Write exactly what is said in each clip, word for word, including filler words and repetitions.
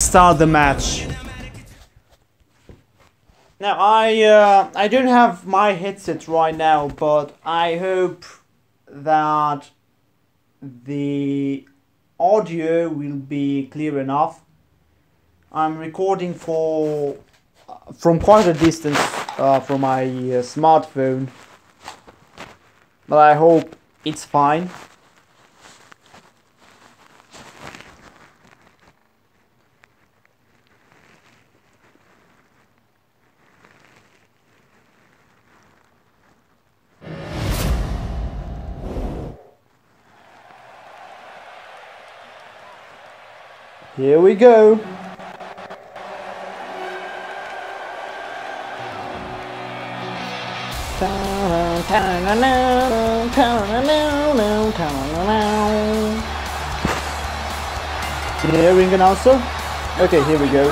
start the match. Now I uh, I don't have my headset right now, but I hope that the audio will be clear enough. I'm recording for from quite a distance uh, from my uh, smartphone, but I hope it's fine. Here we go. Can you hear ring announcer? Okay, here we go.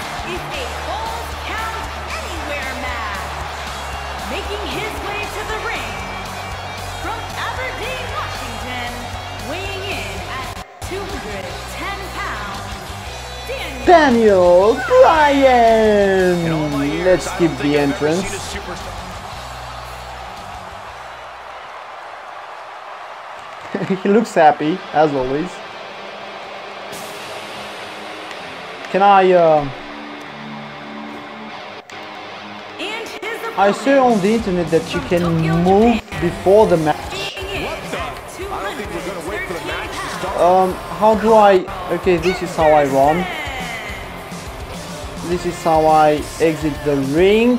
Making his way to the ring from Aberdeen, Washington, weighing in at two hundred ten pounds, Daniel Bryan! Let's skip the entrance. He looks happy, as always. Can I, uh... I saw on the internet that you can move before the match. Um, how do I... Okay, this is how I run. This is how I exit the ring.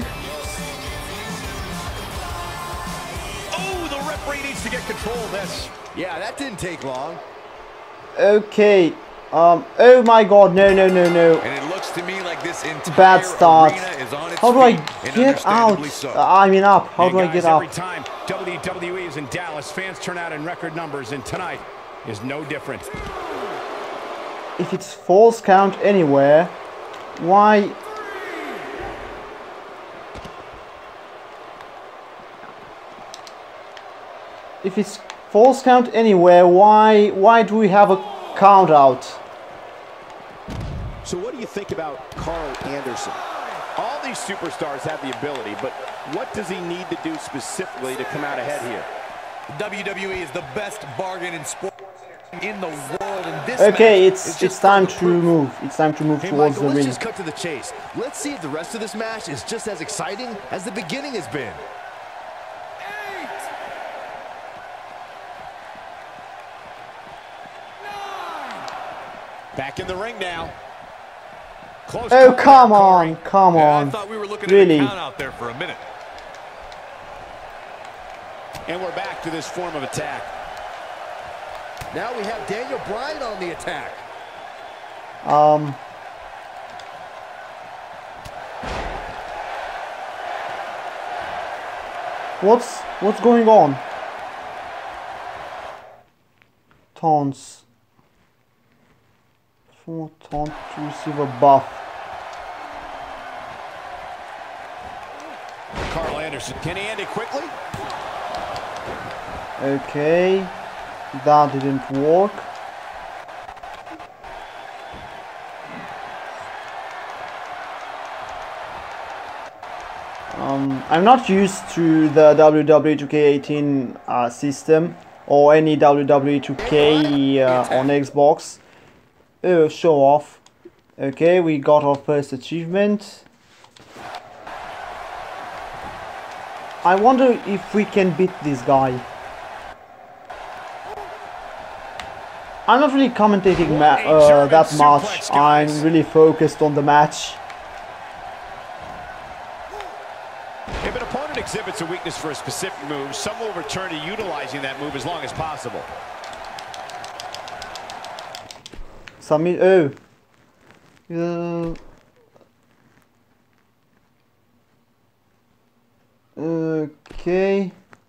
Oh, the referee needs to get control of this. Yeah, that didn't take long. Okay. Um, oh my god, no, no, no, no. And it looks to me like this entire bad start. Is on its how do I feet, get out? So. Uh, I mean up. How hey do I guys, get up? Every time W W E is in Dallas, fans turn out in record numbers, and tonight is no different. If it's false count anywhere, why? If it's false count anywhere, why? Why do we have a count out? So what do you think about Carl Anderson? All these superstars have the ability, but what does he need to do specifically to come out ahead here? W W E is the best bargain in sport in the world. In this okay, match, it's it's, it's time to move. It's time to move hey, towards Michael, the let's ring. just cut to the chase. Let's see if the rest of this match is just as exciting as the beginning has been. Back in the ring now. Close Oh, call come there, on, Corey. come Yeah, on. I thought we were looking Really? at a count out there for a minute. And we're back to this form of attack. Now we have Daniel Bryan on the attack. Um. What's what's going on? Taunts. Four taunt to receive a buff. Carl Anderson, can he end it quickly? Okay, that didn't work. Um, I'm not used to the W W E two K eighteen uh, system or any W W E two K uh, on Xbox. Oh, show off. Okay, we got our first achievement. I wonder if we can beat this guy. I'm not really commentating ma uh, that much. I'm really focused on the match. If an opponent exhibits a weakness for a specific move, some will return to utilizing that move as long as possible. Submit. Oh. Uh, okay.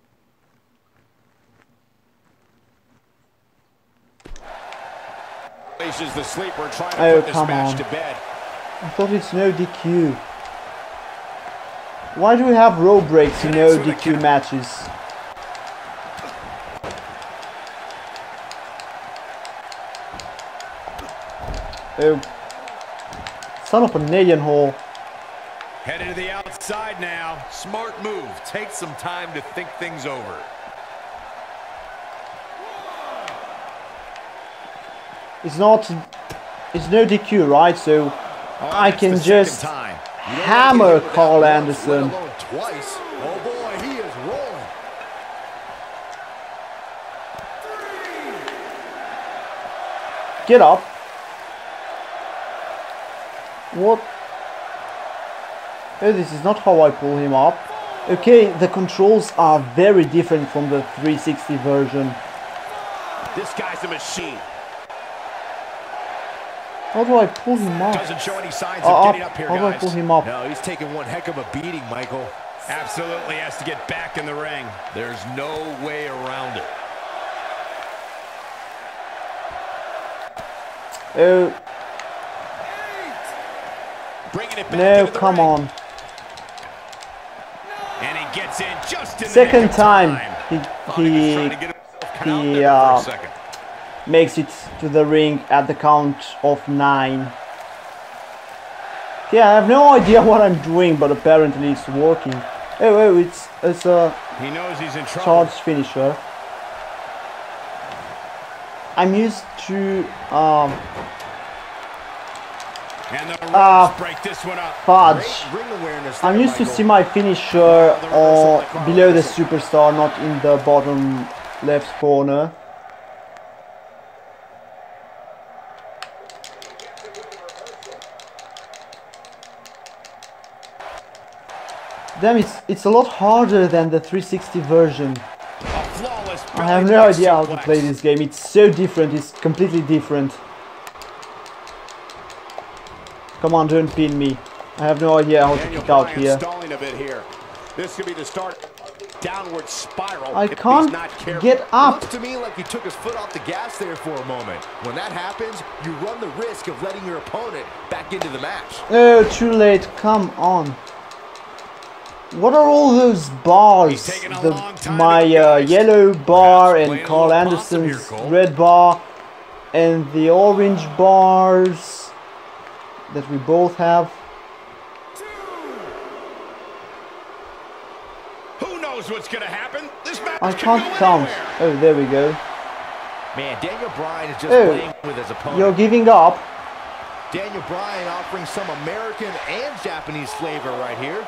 The sleeper trying to Oh, put this come match on. to bed. I thought it's no D Q. Why do we have row breaks in no D Q matches? Oh. Son of an alien hole. Headed to the outside now. Smart move. Take some time to think things over. It's not, it's no D Q, right? So Oh, I can just time. hammer Carl Anderson. Twice. Oh boy, he is rolling. Get up. What? Oh, this is not how I pull him up. Okay, the controls are very different from the three sixty version. This guy's a machine. How do I pull him up? Doesn't show any signs Uh, of up. getting up here, How do I guys. pull him up? No, he's taking one heck of a beating, Michael. Absolutely has to get back in the ring. There's no way around it. Oh, Bringing it back no, into the come ring. on. And he gets in just in the Second nick of time he, Thought he was he, trying to get himself count he there uh, for a second. makes it to the ring at the count of nine. Yeah, I have no idea what I'm doing, but apparently it's working. Oh, oh, it's, it's a He knows he's in trouble. charge finisher. I'm used to um, And the refs Ah. break this one up. fudge. Great ring awareness I'm there, used to Michael. see my finisher or below the superstar, not in the bottom left corner. Damn, it's it's a lot harder than the three sixty version. A flawless I have no belly idea how to suplex. play this game. It's so different. It's completely different. Come on, don't pin me. I have no idea how to Daniel kick out Bryan here. stalling a bit here. This could be the start. Downward spiral. I if he's can't not careful. get up. Looks to me like he took his foot off the gas there for a moment. When that happens, you run the risk of letting your opponent back into the match. Oh, too late. Come on. What are all those bars? He's taking a The, long time my to get uh, guys. yellow bar Perhaps and playing a Carl little possum here, Anderson's Cole. red bar and the orange bars that we both have. Who knows what's going to happen? This match I can can't go count. anywhere. Oh, there we go. Man, Daniel Bryan is just Oh, playing with his opponent. you're giving up. Daniel Bryan offering some American and Japanese flavor right here.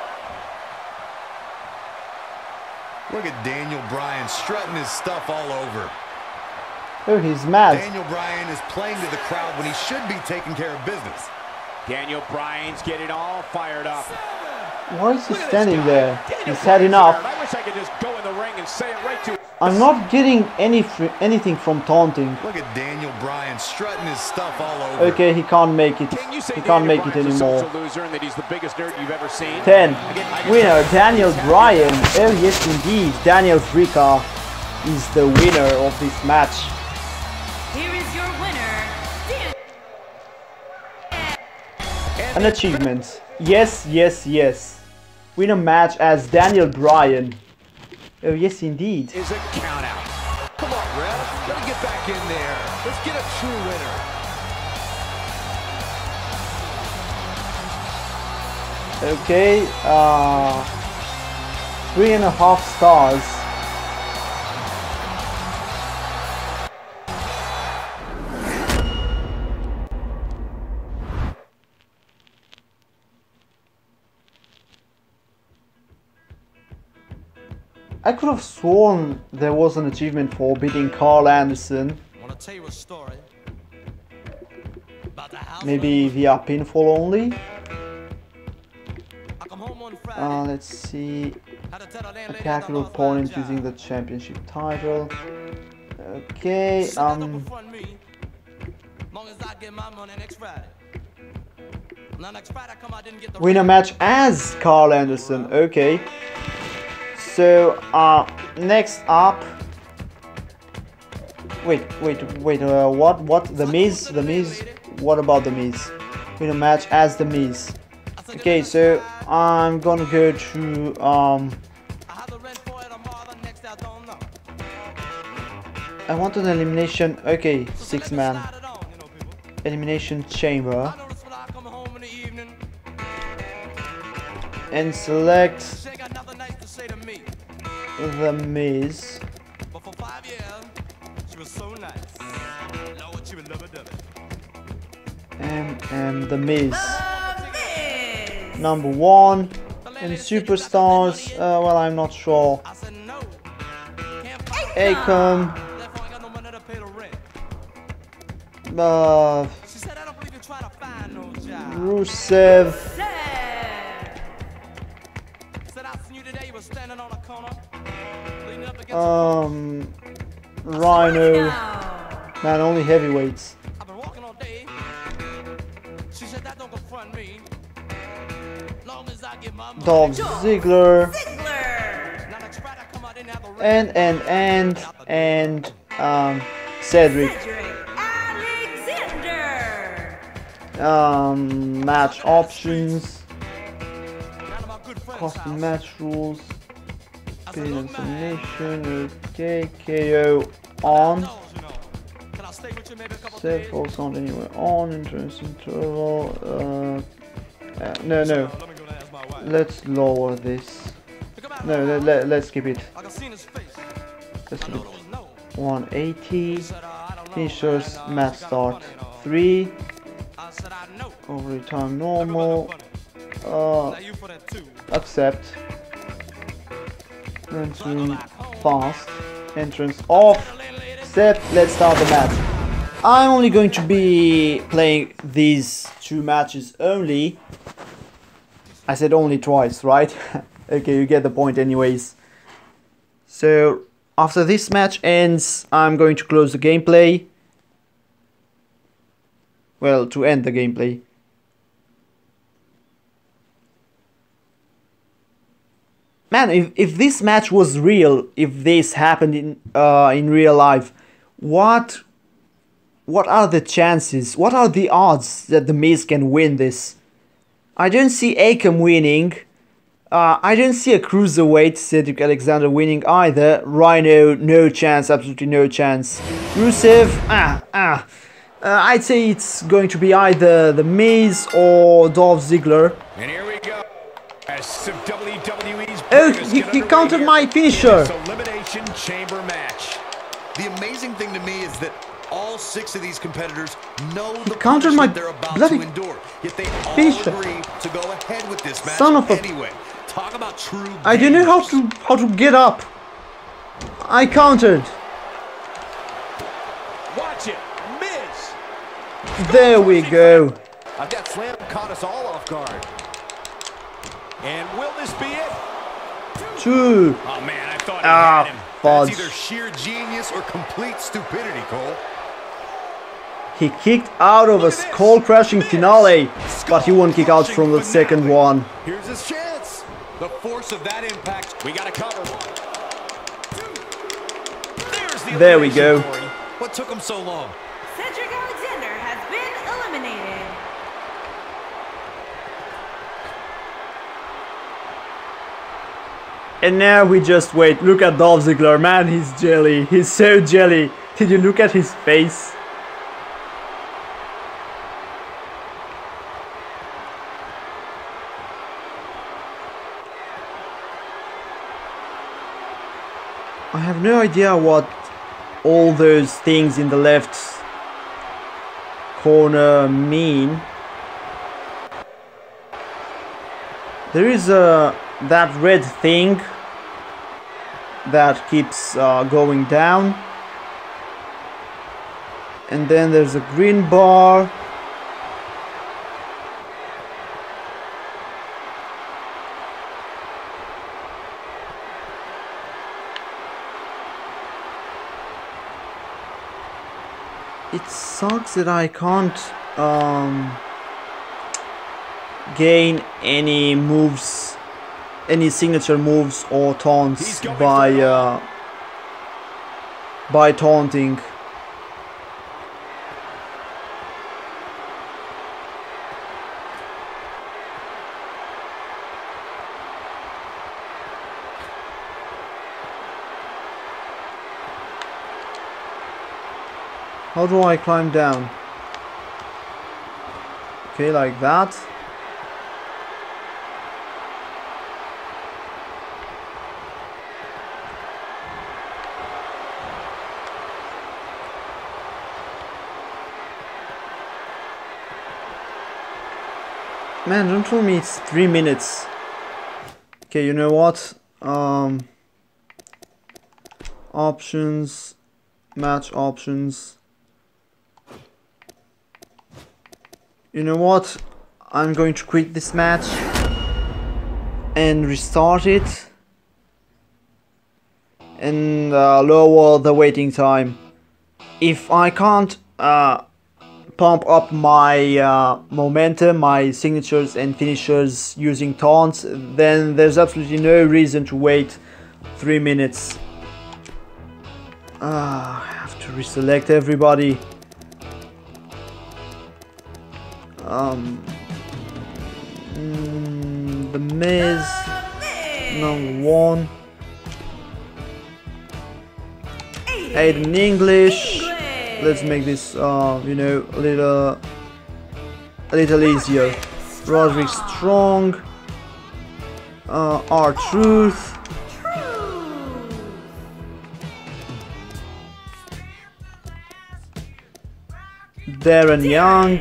Look at Daniel Bryan strutting his stuff all over. Oh, he's mad. Daniel Bryan is playing to the crowd when he should be taking care of business. Daniel Bryan's getting all fired up. Why is he Look at this standing guy. there? Daniel He's had Bryan's enough. there, and I wish I could just go in the ring and say it right to him. I'm not getting any fr anything from taunting. Look at Daniel Bryan strutting his stuff all over. Okay, he can't make it. Can you say He can't Daniel make it Bryan's a anymore. social loser and that he's the biggest nerd you've ever seen? ten. Again, I can Winner, tell- Daniel Bryan. Oh yes indeed, Daniel Frieka is the winner of this match. Here is your winner, Dan. An achievement. Yes, yes, yes. Win a match as Daniel Bryan. Oh yes indeed. Is a count out. Come on, ref. Let him get back in there. Let's get a true winner. Okay, uh, three and a half stars. I could have sworn there was an achievement for beating Carl Anderson, Want to tell you a story about the house? maybe via pinfall only. I come home on Friday. Uh, let's see. had to tell the landlady Attack that I your lost my opponent job. using the championship title. Okay, Shit, that don't um, befriend me. Long as I get my money next Friday. Now next Friday I come, I didn't get the win a match as Carl Anderson. Okay. So, uh, next up. Wait, wait, wait. Uh, what? What? The Miz? The Miz? What about the Miz? Win a match as the Miz. Okay, so I'm gonna go to um. I have the rent for it tomorrow, the next I don't know. I want an elimination. Okay, So six let me man slide it on, you know, people. elimination chamber. I notice when I come home in the evening, and select She ain't got nothing nice to say to me. The Miz. But for five years, she was so nice. Lord, she would love it, love it. And, and The Miz. The Miz. Number one. And superstars, uh, well, I'm not sure. I said no. Akon. Therefore, I got no money to pay the rent. Uh, She said, I don't believe you try to find no job. Rusev. Said I seen you today, you were standing on a corner. Leaning up against Um, Rhino. Man, only heavyweights. I've been walking all day. She said that don't confront me. Long as I get my money. Dolph Ziggler. Ziggler. Now next Friday I come out in have the ring. And, and, and, and, um, Cedric. Cedric Alexander. Um, match options. None of my good friends' Custom house. match rules. I said, Pin look, and man, submission. Okay. K O on. knows, you know. Can I stay with you maybe a couple Save days? falls count anywhere on. Entrance interval. Uh, uh, no, no. Let me go and ask my wife. Let's lower this. Come out, No, let, let, let's keep it. I can see in his face. Let's I keep know it. there was no. one eighty. He said, uh, I don't know, Finishers, man, uh, match she got start funny and all. three. I said, I know. Overtime time Everybody normal. funny. Uh, Now you for that too. accept. Entering fast. Entrance off. Set. Let's start the match. I'm only going to be playing these two matches only. I said only twice, right? Okay, you get the point anyways. So, after this match ends, I'm going to close the gameplay. Well, to end the gameplay. Man, if, if this match was real, if this happened in uh, in real life, what what are the chances? What are the odds that The Miz can win this? I don't see Akon winning. Uh, I don't see a cruiserweight Cedric Alexander winning either. Rhino, no chance, absolutely no chance. Rusev, ah, ah. Uh, I'd say it's going to be either The Miz or Dolph Ziggler. And here we go. As W W E's Oh, he, he countered my finisher. Elimination Chamber match. The amazing thing to me is that all six of these competitors know the countered my punishment they're about bloody to endure, yet they all finisher. agree to go ahead with this match Son of a- anyway. Talk about true. I don't know how to how to get up. I countered. Watch it, Miz. There we go. I've got Slam caught us all off guard. And will this be it? Two. Oh man, I thought he had Ah, him. fudge. That's either sheer genius or complete stupidity, Cole. He kicked out of a skull-crushing finale, but he won't kick out from the second one. Here's his chance. The force of that impact. We got to cover. There's the There we go. elimination, Corey. What took him so long? Cedric Alexander has been eliminated. And now we just wait. Look at Dolph Ziggler, man, he's jelly. He's so jelly. Did you look at his face? I have no idea what all those things in the left corner mean. There is a that red thing that keeps uh, going down, and then there's a green bar. It sucks that I can't um, gain any moves, any signature moves or taunts by uh, by taunting. How do I climb down? Okay, like that. Man, don't tell me it's three minutes. Okay, you know what? Um, options, match options. You know what? I'm going to quit this match and restart it and uh, lower the waiting time. If I can't uh, pump up my uh, momentum, my signatures and finishers using taunts, then there's absolutely no reason to wait three minutes. Uh, I have to reselect everybody. Um, mm, the Miz, number one. Aiden English. Let's make this, uh, you know, a little, a little easier. Roderick Strong. Uh, R-Truth. Darren Young.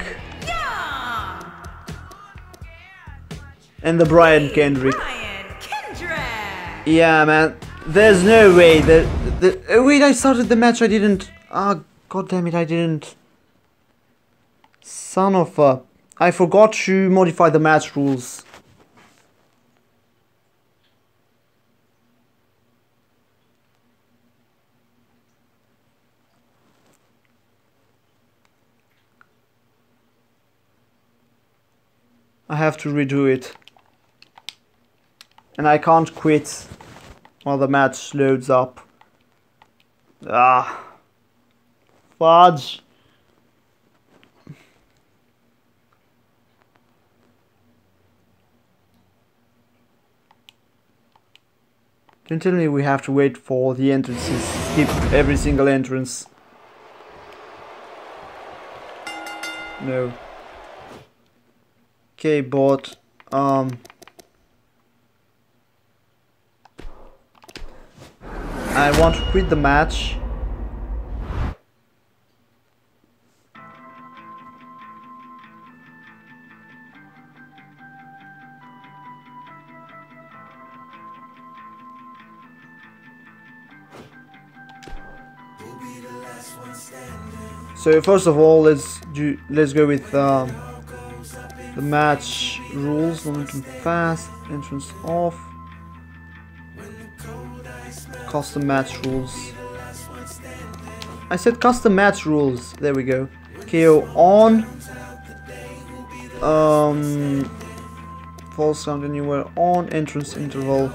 And the Brian Kendrick. Brian Kendrick. Yeah, man. There's no way that. The, the, wait, I started the match. I didn't. Ah, oh, god damn it! I didn't. Son of a. I forgot to modify the match rules. I have to redo it. And I can't quit while the match loads up. Ah. Fudge. Don't tell me we have to wait for the entrances. Skip every single entrance. No. Okay, but um I want to quit the match. So first of all, let's do let's go with um, the match rules. Momentum fast, entrance off. Custom match rules. I said custom match rules. There we go. K O on. Um, false count anywhere on. Entrance interval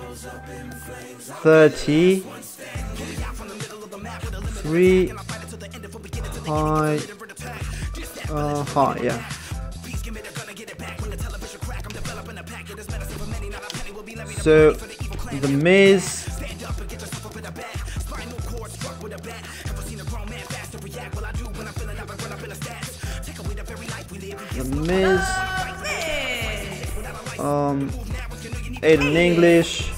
thirty. Three. High. Uh, high. Yeah. So the Miz. The Miz. Um, Aiden English.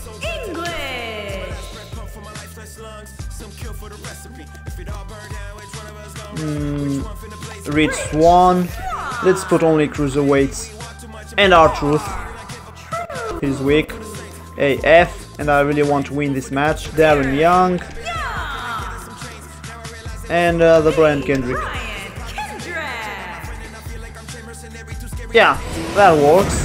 Mm, Rich Swan. Let's put only cruiserweights. And R-Truth. He's weak. A F. And I really want to win this match. Darren Young. And uh, the Brian Kendrick. Yeah, that works.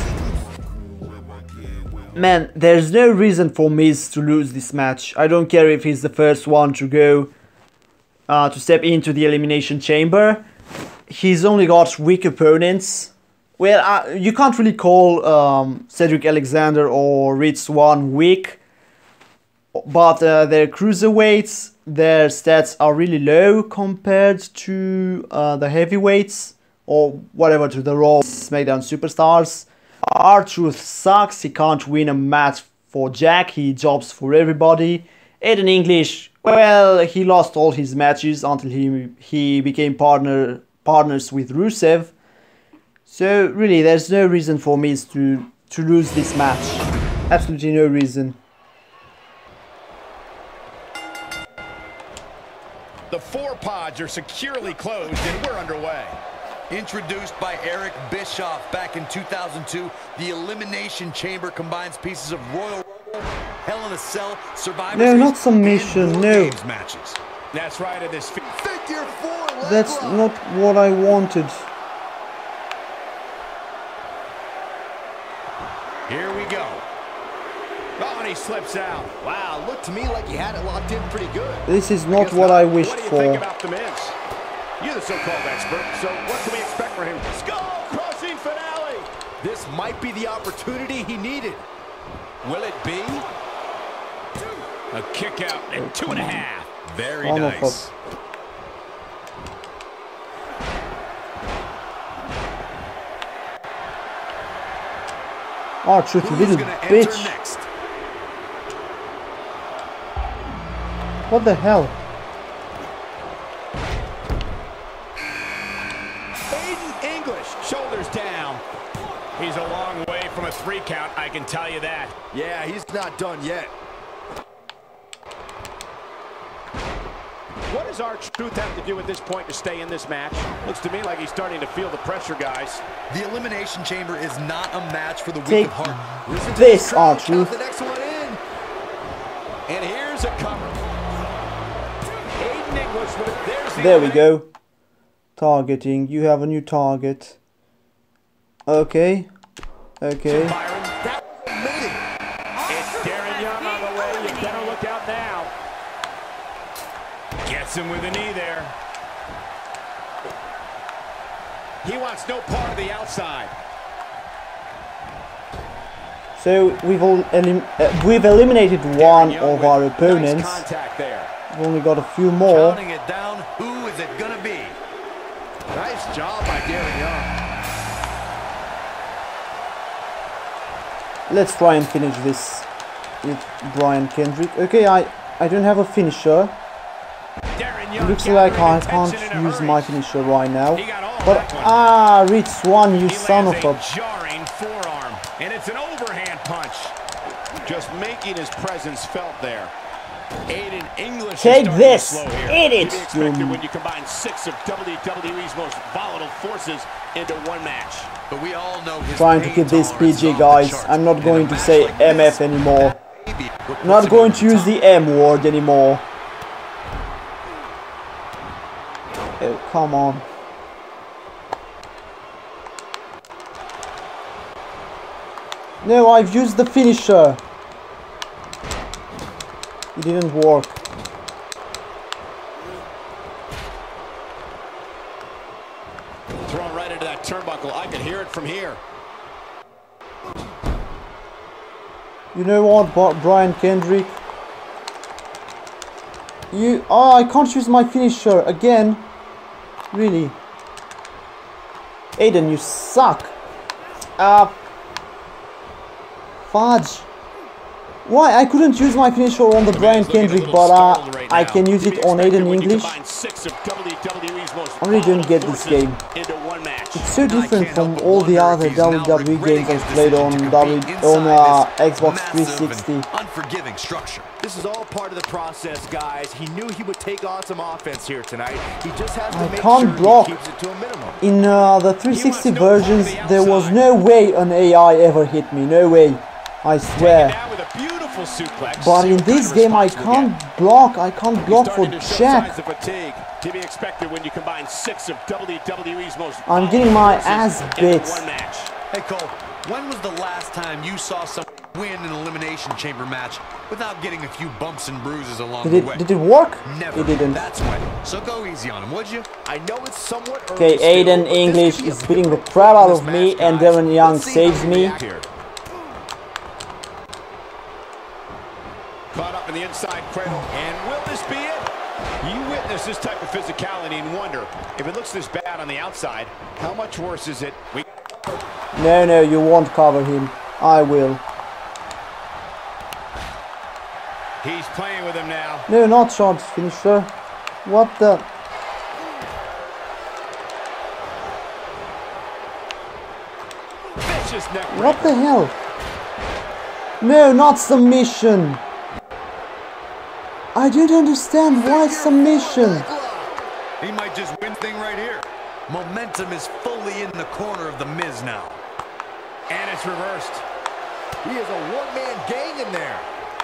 Man, there's no reason for Miz to lose this match. I don't care if he's the first one to go uh, to step into the Elimination Chamber. He's only got weak opponents. Well, uh, you can't really call um, Cedric Alexander or Rich Swann weak. But uh, their cruiserweights, their stats are really low compared to uh, the heavyweights. Or whatever, to the Raw SmackDown Superstars. R-Truth sucks, he can't win a match for Jack, he jobs for everybody. Aiden English, well, he lost all his matches until he he became partner partners with Rusev. So really, there's no reason for Miz to, to lose this match. Absolutely no reason. The four pods are securely closed and we're underway. Introduced by Eric Bischoff back in two thousand two, the Elimination Chamber combines pieces of Royal Hell in a Cell, Survivor No, Series, not submission, and War no. Games matches. That's right at this. Figure four leg That's lock. not what I wanted. Here we go. Oh, and he slips out. Wow, looked to me like he had it locked in pretty good. This is not what I wished What do you for. think about the Miz? You're the so-called expert, so what can we expect from him? Skull-crushing finale! This might be the opportunity he needed. Will it be? A kick out and two and a half. Very One of nice. us. Oh, shoot, you Who's little gonna enter bitch. next? What the hell? Aiden English, shoulders down. He's a long way from a three count, I can tell you that. Yeah, he's not done yet. What does R-Truth have to do at this point to stay in this match? Looks to me like he's starting to feel the pressure, guys. The Elimination Chamber is not a match for the weak Take of heart. Listen to this, crowd. R-Truth. Count the next one in. And here's a cover. Aiden English with it. There's the There we opening. go. Targeting. You have a new target. Okay. Okay. Byron. That was amazing. It's Darren Young on the way. You better look out now. Gets him with a knee there. He wants no part of the outside. So we've all elim uh, we've eliminated one Young of with our nice opponents. contact there. We've only got a few more. Counting it down, who is it gonna be? Nice job by Darren Young. Let's try and finish this with Brian Kendrick. Okay, I I don't have a finisher. Darren It Young looks like I gathering can't attention in a use hurry. my finisher right now. He got all But that one. ah, reach one, you He son of lands a. a jarring forearm, and it's an overhand punch. Just making his presence felt there. Aiden English is Take starting this, to slow here. eat it, To be expected you- when you combine six of W W E's most volatile forces into one match. But we all know his Trying to pain keep this tolerance P G, is off the guys. charts. I'm not In a going to match say like M F this, anymore. maybe what Not puts him going over to use top. the M word anymore. Oh, come on. No, I've used the finisher. It didn't work. Thrown right into that turnbuckle. I could hear it from here. You know what, Bo- Brian Kendrick? You... Oh, I can't use my finisher again. Really? Aiden, you suck. Ah... Fudge. Why? I couldn't use my finisher on the Brian Man's looking a Kendrick, little but uh, startled right I now. can use To be it on expected Aiden when you English. combine six of W W E's most I really don't volatile get this forces game. into one match. It's so I different can't from help but all the wonder other if he's now W W E regretting games his I've played on decision to W compete on uh, inside this Xbox three massive sixty. and unforgiving structure. This is all part of the process, guys. He knew he would take on some offense here tonight. He just has to I make can't sure block. he keeps it to a minimum. In uh, the three sixty He wants no part of versions, the there was outside. no way an A I ever hit me. No way. I swear. Now with a beautiful suplex. But See in what this kind of game, I response we'll can't get. block. I can't block He's for starting to show signs jack. of fatigue to be expected when you combine six of W W E's most I'm volatile getting my forces ass into bit. one match. Hey Cole, when was the last time you saw someone win an Elimination Chamber match without getting a few bumps and bruises along Did the it? way? Did it work? Never. It didn't. That's why. So go easy on him, would you? I know it's somewhat Okay, early still, Aiden but this English could be a is beating the pivotal crap out point of in me, this and match, Darren guys. Young Let's see how saves he me. reacts here. Caught up in the inside cradle, and will this be it? You witness this type of physicality and wonder, if it looks this bad on the outside, how much worse is it? We No, no, you won't cover him. I will. He's playing with him now. No, not shot finisher. What the? Vicious neck What the hell? No, not submission. I don't understand why submission. He might just win thing right here. Momentum is fully in the corner of The Miz now. And it's reversed. He is a one-man gang in there.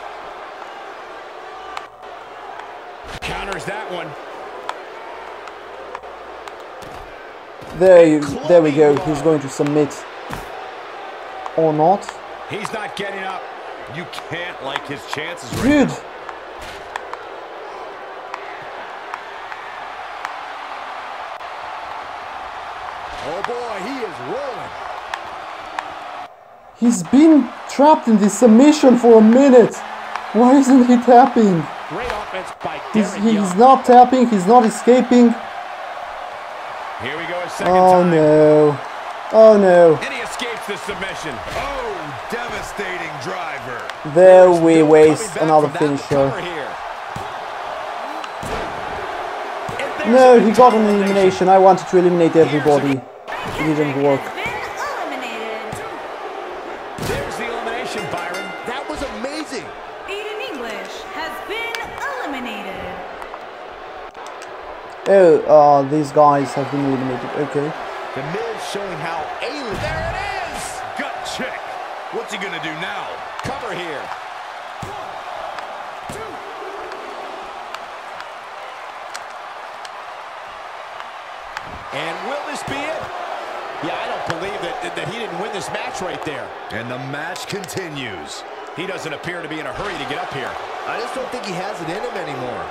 Counters that one. There, you, there we go. He's going to submit. Or not. He's not getting up. You can't like his chances right Dude. now. Oh boy, he is rolling. He's been trapped in this submission for a minute. Why isn't he tapping? Great offense by He's, Derek he's Young. not tapping, he's not escaping. Here we go a second Oh time. no. Oh no. And he escapes the submission. Oh, devastating driver. There we No waste coming back another from that finisher. cover here. And there's No, a he got an elimination. I wanted to eliminate everybody. It didn't work. Has been eliminated. There's the elimination, Byron. That was amazing. Aiden English has been eliminated. Oh, uh, these guys have been eliminated. Okay. The Miz showing how alien. There it is. Gut check. What's he gonna do now? Cover here. And will this be it? Yeah, I don't believe that, that he didn't win this match right there. And the match continues. He doesn't appear to be in a hurry to get up here. I just don't think he has it in him anymore.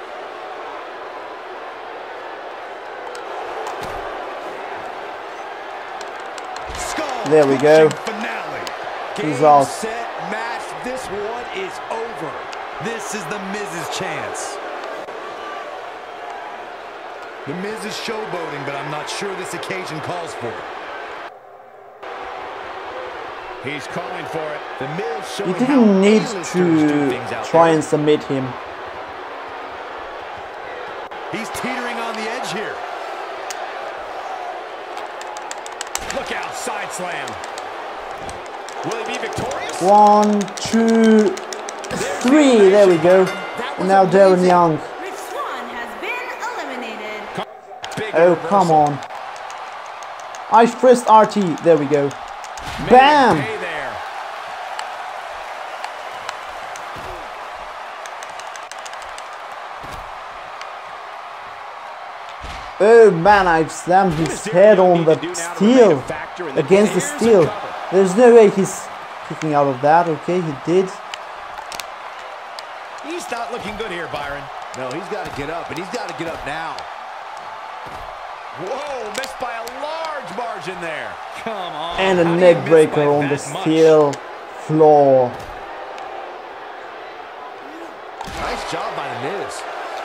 There we go. Finale. He's Game, out. set, match. This one is over. This is the Miz's chance. The Miz is showboating, but I'm not sure this occasion calls for it. He's calling for it. The Miz showing You how didn't need A-listers do to things out try there. and submit him. He's teetering on the edge here. Look out, side slam. Will he be victorious? One, two, three. There we go. And now Darren Young. Rich Swann has been eliminated. Big Oh, reversal. come on. I pressed R T. There we go. Made Bam! him pay there. Oh man, I've slammed his head on the steel. Against the steel. There's no way he's kicking out of that. Okay, he did. He's not looking good here, Byron. No, he's got to get up, and he's got to get up now. Whoa, missed by a large margin there. Come on. And a How do you neck miss breaker by on the that much? steel floor. Nice job by the Miz.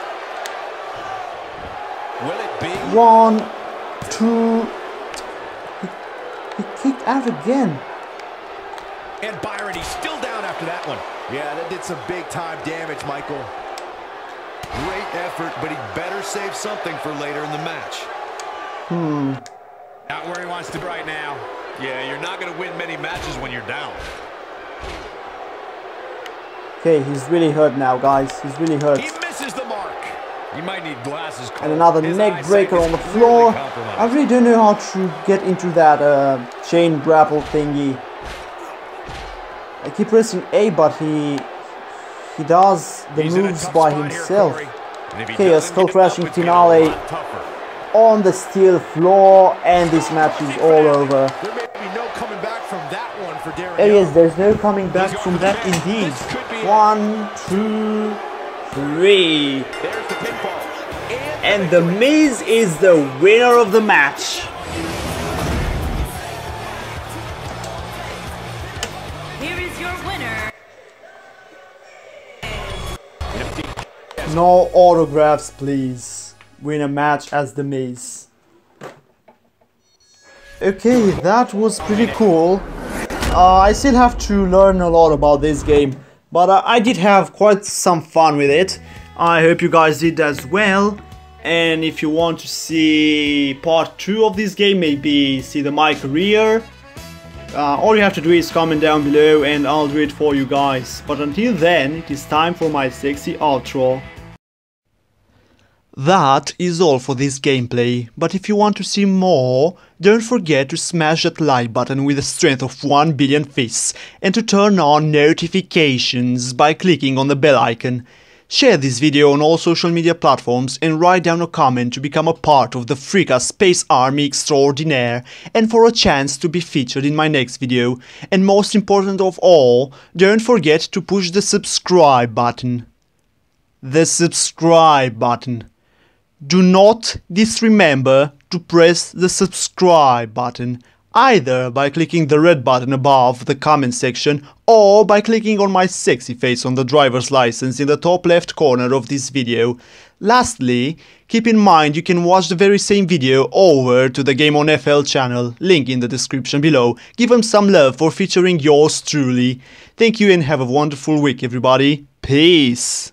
Will it be? One, two. He, he kicked out again. And Byron, he's still down after that one. Yeah, that did some big-time damage, Michael. Great effort, but he better save something for later in the match. Hmm. Not where he wants to be right now. Yeah, you're not going to win many matches when you're down. Okay, he's really hurt now, guys. He's really hurt. He misses the mark. You might need glasses. Cole. And another His neck eyesight breaker is on the clearly floor. compromised. I really don't know how to get into that uh, chain grapple thingy. I keep pressing A, but he he does the He's in a moves tough by spot here, himself. Corey. And if he Okay, a doesn't skull get crashing up, it's gonna finale be a lot tougher. on the steel floor, and this match is all over. There may be no coming back from that one for Darren Oh Young. yes, there's no coming back He's from going that for the pin. indeed. This could be it. One, two, three. There's the pinfall. And The Miz is the winner of the match. Here is your winner. No autographs, please. Win a match as The Miz. Okay, that was pretty cool. Uh, I still have to learn a lot about this game, but uh, I did have quite some fun with it. I hope you guys did as well. And if you want to see part two of this game, maybe see the my career, uh, all you have to do is comment down below and I'll do it for you guys. But until then, it is time for my sexy outro. That is all for this gameplay, but if you want to see more, don't forget to smash that like button with the strength of one billion fists and to turn on notifications by clicking on the bell icon. Share this video on all social media platforms and write down a comment to become a part of the Frieka Space Army Extraordinaire and for a chance to be featured in my next video. And most important of all, don't forget to push the subscribe button. The subscribe button. Do not disremember to press the subscribe button, either by clicking the red button above the comment section or by clicking on my sexy face on the driver's license in the top left corner of this video. Lastly, keep in mind you can watch the very same video over to the GameOnFL channel, link in the description below. Give them some love for featuring yours truly. Thank you and have a wonderful week everybody. Peace!